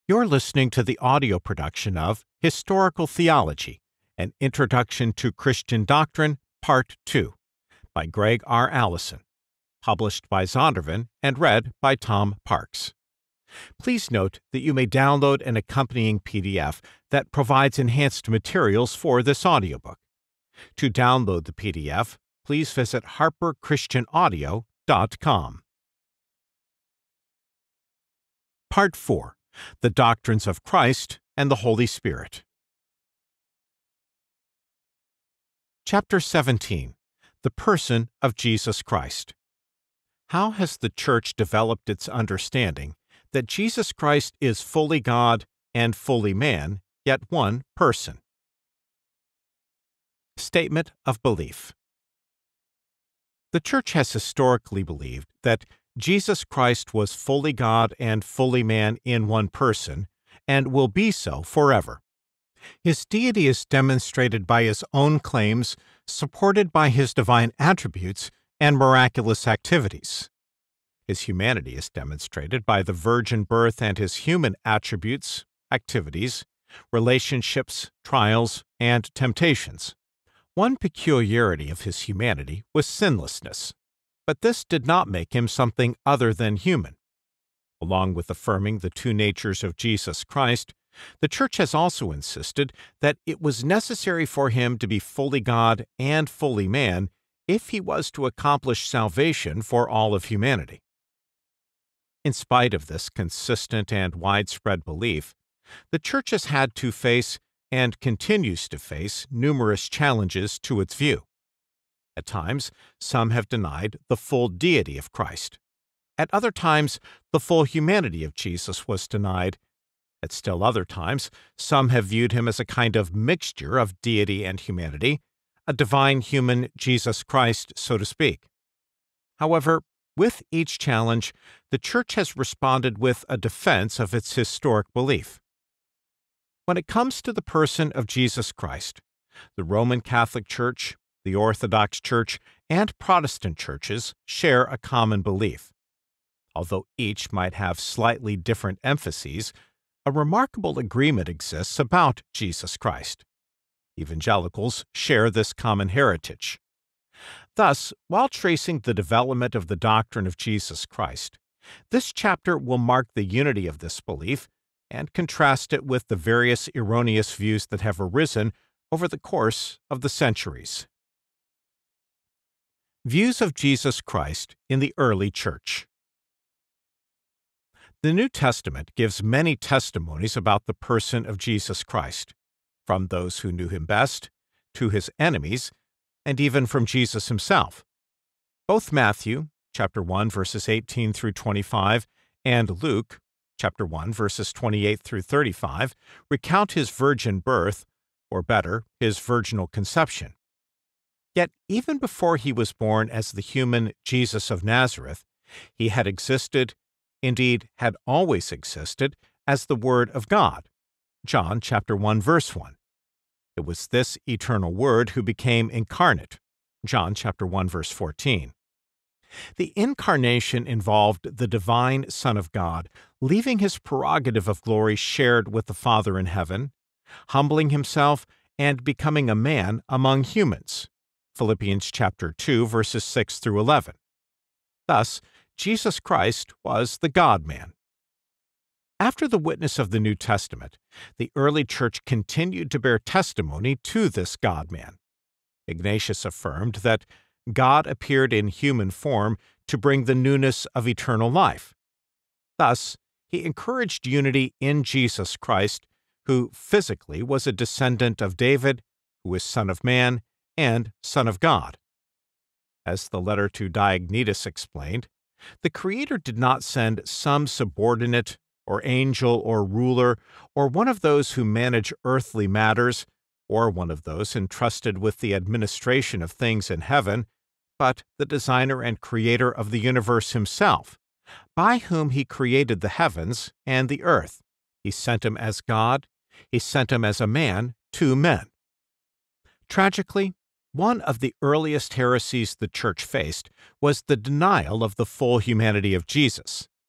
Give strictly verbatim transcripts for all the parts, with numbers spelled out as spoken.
You're listening to the audio production of Historical Theology, an Introduction to Christian Doctrine, Part two, by Gregg R. Allison, published by Zondervan and read by Tom Parks. Please note that you may download an accompanying P D F that provides enhanced materials for this audiobook. To download the P D F, please visit harper christian audio dot com. Part four. The Doctrines of Christ and the Holy Spirit. Chapter seventeen. The Person of Jesus Christ. How has the Church developed its understanding that Jesus Christ is fully God and fully man, yet one person? Statement of Belief. The Church has historically believed that Jesus Christ was fully God and fully man in one person, and will be so forever. His deity is demonstrated by his own claims, supported by his divine attributes and miraculous activities. His humanity is demonstrated by the virgin birth and his human attributes, activities, relationships, trials, and temptations. One peculiarity of his humanity was sinlessness. But this did not make him something other than human. Along with affirming the two natures of Jesus Christ, the Church has also insisted that it was necessary for him to be fully God and fully man if he was to accomplish salvation for all of humanity. In spite of this consistent and widespread belief, the Church has had to face and continues to face numerous challenges to its view. At times, some have denied the full deity of Christ. At other times, the full humanity of Jesus was denied. At still other times, some have viewed him as a kind of mixture of deity and humanity, a divine human Jesus Christ, so to speak. However, with each challenge, the Church has responded with a defense of its historic belief. When it comes to the person of Jesus Christ, the Roman Catholic Church, the Orthodox Church, and Protestant churches share a common belief. Although each might have slightly different emphases, a remarkable agreement exists about Jesus Christ. Evangelicals share this common heritage. Thus, while tracing the development of the doctrine of Jesus Christ, this chapter will mark the unity of this belief and contrast it with the various erroneous views that have arisen over the course of the centuries. Views of Jesus Christ in the early Church. The New Testament gives many testimonies about the person of Jesus Christ, from those who knew him best, to his enemies, and even from Jesus himself. Both Matthew, chapter one, verses eighteen through twenty-five, and Luke, chapter one, verses twenty-eight through thirty-five, recount his virgin birth, or better, his virginal conception. Yet, even before he was born as the human Jesus of Nazareth, he had existed, indeed had always existed, as the Word of God. John chapter one, verse one. It was this eternal Word who became incarnate. John chapter one, verse fourteen. The incarnation involved the divine Son of God leaving his prerogative of glory shared with the Father in heaven, humbling himself, and becoming a man among humans. Philippians chapter two, verses six through eleven. Thus, Jesus Christ was the God-man. After the witness of the New Testament, the early Church continued to bear testimony to this God-man. Ignatius affirmed that God appeared in human form to bring the newness of eternal life. Thus, he encouraged unity in Jesus Christ, who physically was a descendant of David, who is Son of Man, and Son of God. As the letter to Diognetus explained, the Creator did not send some subordinate, or angel, or ruler, or one of those who manage earthly matters, or one of those entrusted with the administration of things in heaven, but the designer and creator of the universe himself, by whom he created the heavens and the earth. He sent him as God, he sent him as a man to men. Tragically, one of the earliest heresies the Church faced was the denial of the full humanity of Jesus.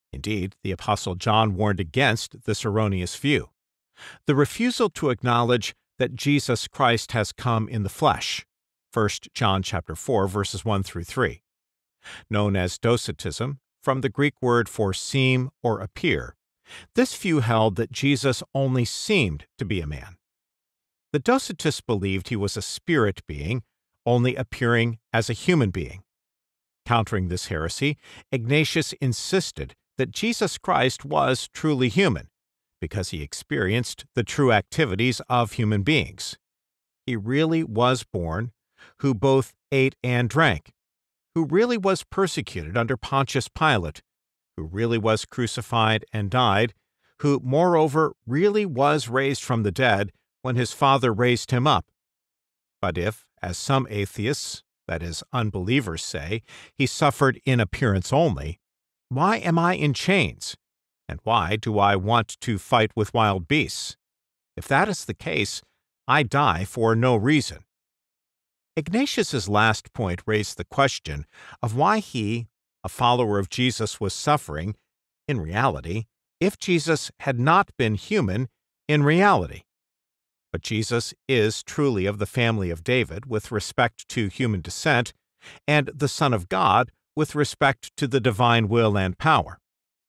Indeed, the Apostle John warned against this erroneous view. The refusal to acknowledge that Jesus Christ has come in the flesh, First John chapter four, verses one through three. Known as Docetism, from the Greek word for seem or appear, this view held that Jesus only seemed to be a man. The Docetists believed he was a spirit being, only appearing as a human being. Countering this heresy, Ignatius insisted that Jesus Christ was truly human, because he experienced the true activities of human beings. He really was born, who both ate and drank, who really was persecuted under Pontius Pilate, who really was crucified and died, who, moreover, really was raised from the dead when his Father raised him up. But if, as some atheists, that is, unbelievers, say, he suffered in appearance only, why am I in chains? And why do I want to fight with wild beasts? If that is the case, I die for no reason. Ignatius's last point raised the question of why he, a follower of Jesus, was suffering, in reality, if Jesus had not been human in reality. But Jesus is truly of the family of David with respect to human descent, and the Son of God with respect to the divine will and power.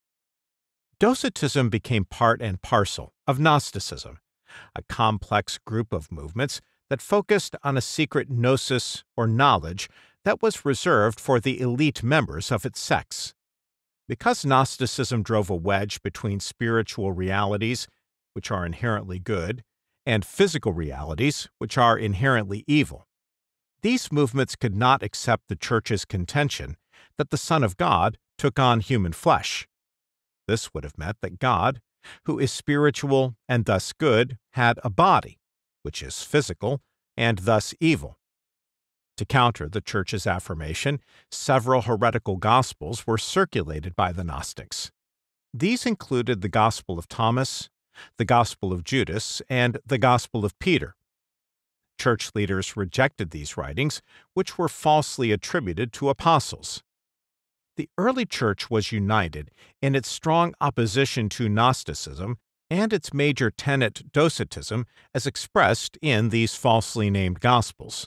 Docetism became part and parcel of Gnosticism, a complex group of movements that focused on a secret gnosis or knowledge that was reserved for the elite members of its sects. Because Gnosticism drove a wedge between spiritual realities, which are inherently good, and physical realities, which are inherently evil, these movements could not accept the Church's contention that the Son of God took on human flesh. This would have meant that God, who is spiritual and thus good, had a body, which is physical and thus evil. To counter the Church's affirmation, several heretical gospels were circulated by the Gnostics. These included the Gospel of Thomas, the Gospel of Judas, and the Gospel of Peter. Church leaders rejected these writings, which were falsely attributed to apostles. The early Church was united in its strong opposition to Gnosticism and its major tenet Docetism as expressed in these falsely named Gospels.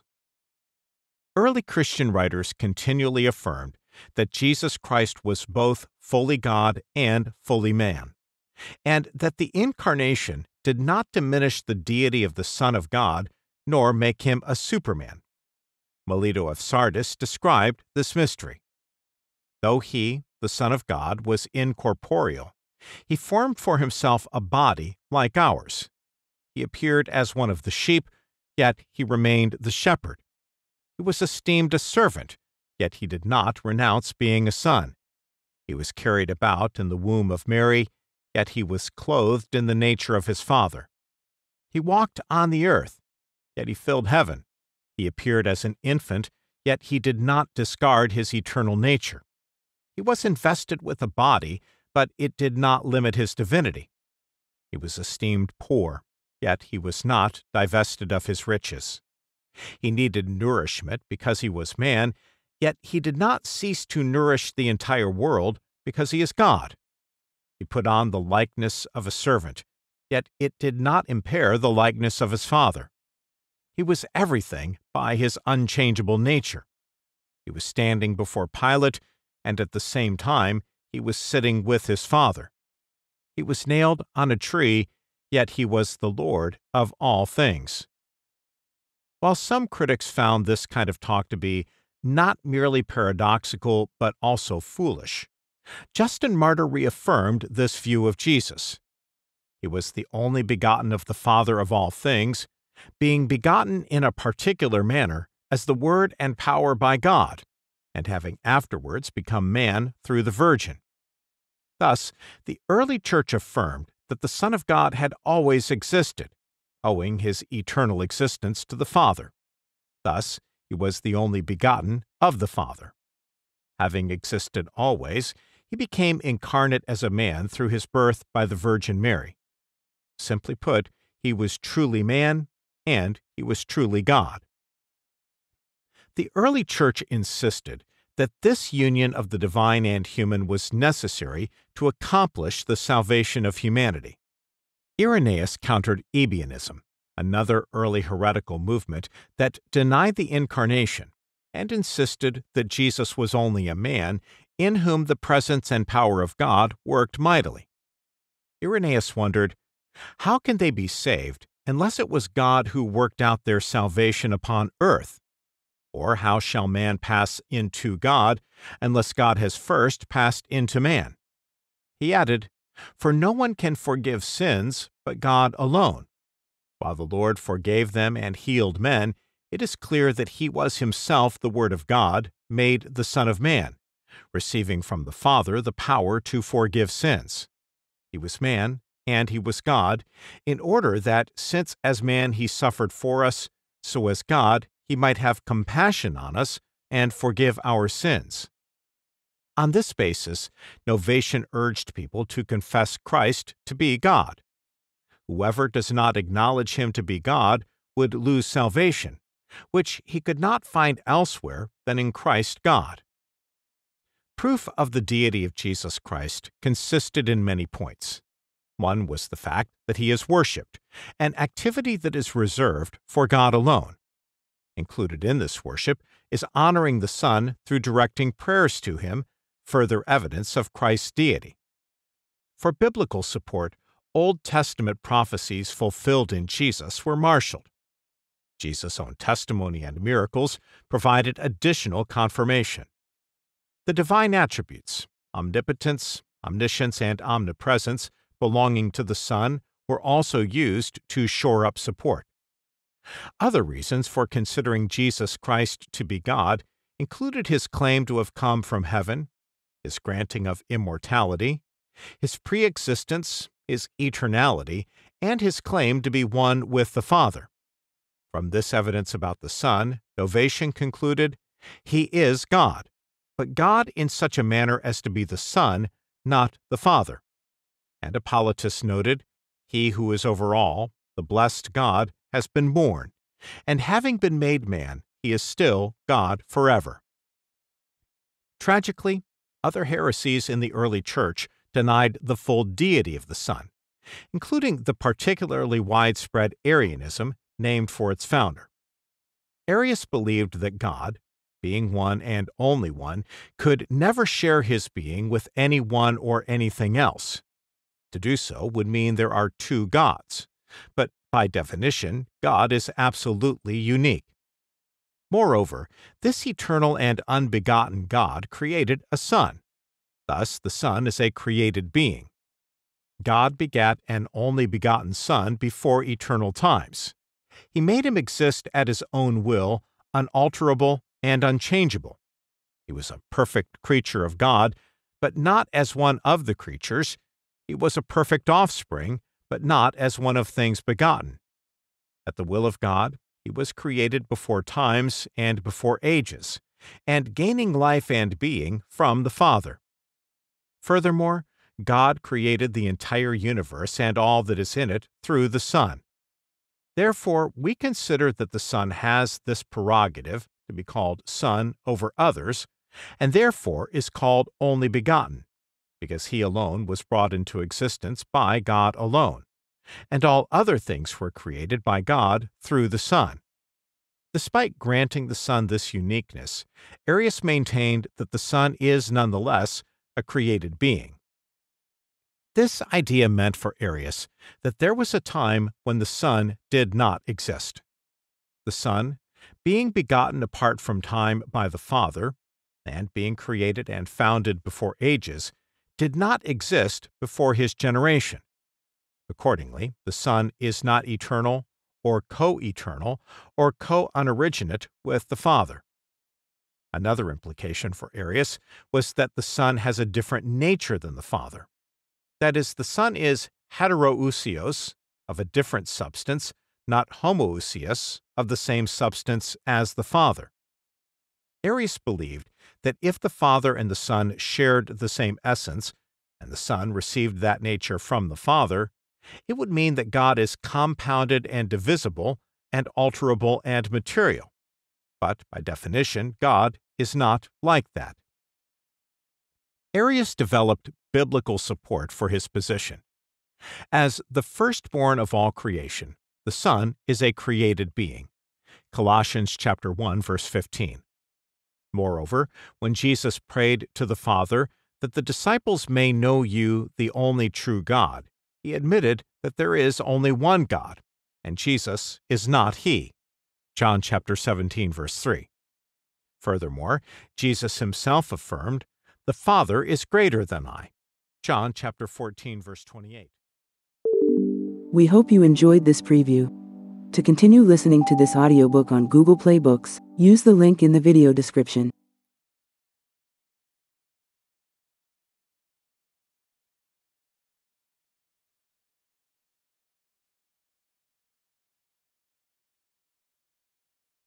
Early Christian writers continually affirmed that Jesus Christ was both fully God and fully man, and that the Incarnation did not diminish the deity of the Son of God nor make him a superman. Melito of Sardis described this mystery. Though he, the Son of God, was incorporeal, he formed for himself a body like ours. He appeared as one of the sheep, yet he remained the shepherd. He was esteemed a servant, yet he did not renounce being a son. He was carried about in the womb of Mary, yet he was clothed in the nature of his Father. He walked on the earth, yet he filled heaven. He appeared as an infant, yet he did not discard his eternal nature. He was invested with a body, but it did not limit his divinity. He was esteemed poor, yet he was not divested of his riches. He needed nourishment because he was man, yet he did not cease to nourish the entire world because he is God. He put on the likeness of a servant, yet it did not impair the likeness of his Father. He was everything by his unchangeable nature. He was standing before Pilate, and at the same time he was sitting with his Father. He was nailed on a tree, yet he was the Lord of all things. While some critics found this kind of talk to be not merely paradoxical but also foolish, Justin Martyr reaffirmed this view of Jesus. He was the only begotten of the Father of all things, being begotten in a particular manner as the Word and power by God, and having afterwards become man through the Virgin. Thus, the early Church affirmed that the Son of God had always existed, owing his eternal existence to the Father. Thus, he was the only begotten of the Father. Having existed always, he became incarnate as a man through his birth by the Virgin Mary. Simply put, he was truly man, and he was truly God. The early Church insisted that this union of the divine and human was necessary to accomplish the salvation of humanity. Irenaeus countered Ebionism, another early heretical movement that denied the incarnation and insisted that Jesus was only a man in whom the presence and power of God worked mightily. Irenaeus wondered, how can they be saved unless it was God who worked out their salvation upon earth? Or how shall man pass into God unless God has first passed into man? He added, for no one can forgive sins but God alone. While the Lord forgave them and healed men, it is clear that he was himself the Word of God, made the Son of Man, receiving from the Father the power to forgive sins. He was man, and he was God, in order that, since as man he suffered for us, so as God he might have compassion on us and forgive our sins. On this basis, Novatian urged people to confess Christ to be God. Whoever does not acknowledge him to be God would lose salvation, which he could not find elsewhere than in Christ God. Proof of the deity of Jesus Christ consisted in many points. One was the fact that he is worshipped, an activity that is reserved for God alone. Included in this worship is honoring the Son through directing prayers to him, further evidence of Christ's deity. For biblical support, Old Testament prophecies fulfilled in Jesus were marshaled. Jesus' own testimony and miracles provided additional confirmation. The divine attributes, omnipotence, omniscience, and omnipresence, belonging to the Son, were also used to shore up support. Other reasons for considering Jesus Christ to be God included his claim to have come from heaven, his granting of immortality, his pre-existence, his eternality, and his claim to be one with the Father. From this evidence about the Son, Novatian concluded, he is God, but God in such a manner as to be the Son, not the Father. And Hippolytus noted, he who is over all, the blessed God, has been born, and having been made man, he is still God forever. Tragically, other heresies in the early church denied the full deity of the Son, including the particularly widespread Arianism named for its founder. Arius believed that God, being one and only one, could never share his being with anyone or anything else. To do so would mean there are two gods, but by definition, God is absolutely unique. Moreover, this eternal and unbegotten God created a Son. Thus, the Son is a created being. God begat an only begotten Son before eternal times. He made him exist at his own will, unalterable and unchangeable. He was a perfect creature of God, but not as one of the creatures. He was a perfect offspring, but not as one of things begotten. At the will of God, he was created before times and before ages, and gaining life and being from the Father. Furthermore, God created the entire universe and all that is in it through the Son. Therefore, we consider that the Son has this prerogative to be called Son over others, and therefore is called only begotten, because he alone was brought into existence by God alone, and all other things were created by God through the Son. Despite granting the Son this uniqueness, Arius maintained that the Son is nonetheless a created being. This idea meant for Arius that there was a time when the Son did not exist. The Son, being begotten apart from time by the Father, and being created and founded before ages, did not exist before his generation. Accordingly, the Son is not eternal, or co-eternal, or co-unoriginate with the Father. Another implication for Arius was that the Son has a different nature than the Father. That is, the Son is heterousios, of a different substance, not homoousios, of the same substance as the Father. Arius believed that if the Father and the Son shared the same essence, and the Son received that nature from the Father, it would mean that God is compounded and divisible, and alterable and material. But, by definition, God is not like that. Arius developed biblical support for his position. As the firstborn of all creation, the Son is a created being. Colossians chapter one, verse fifteen. Moreover, when Jesus prayed to the Father that the disciples may know you, the only true God, he admitted that there is only one God, and Jesus is not he. John chapter seventeen, verse three. Furthermore, Jesus himself affirmed, "The Father is greater than I." John chapter fourteen, verse twenty-eight. We hope you enjoyed this preview. To continue listening to this audiobook on Google Play Books, use the link in the video description.